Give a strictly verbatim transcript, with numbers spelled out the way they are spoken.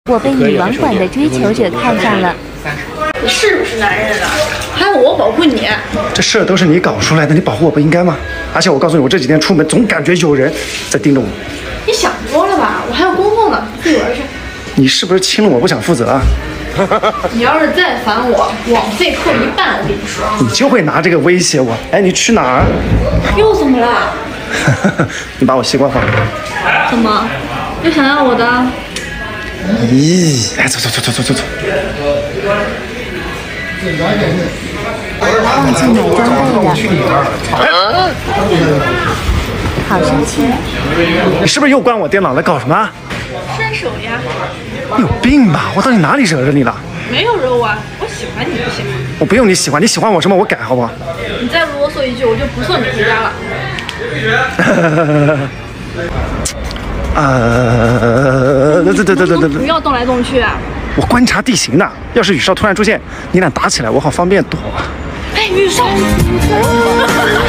我被女网管的追求者看上了。 你是不是男人啊？还要我保护你？ 这事儿都是你搞出来的，你保护我不应该吗？而且我告诉你，我这几天出门总感觉有人在盯着我。 你想多了吧？我还有工作呢，自己玩去。 你是不是亲了我不想负责啊？ 你要是再烦我，网费扣一半，我跟你说。 你就会拿这个威胁我。哎，你去哪儿？ 又怎么了？ 你把我西瓜放了。 怎么？又想要我的？ 咦，哎，走走走走走走走。 忘记买装备了，好生气！ 你是不是又关我电脑了？搞什么？ 伸手呀！ 你有病吧？我到底哪里惹着你了？ 没有惹我啊，我喜欢你不行吗？ 我不用你喜欢，你喜欢我什么我改好不好？ 你再啰嗦一句，我就不送你回家了。 呃，对对对对对对， 不要动来动去啊！ 我观察地形呢，要是雨少突然出现，你俩打起来，我好方便躲。 哎，雨少！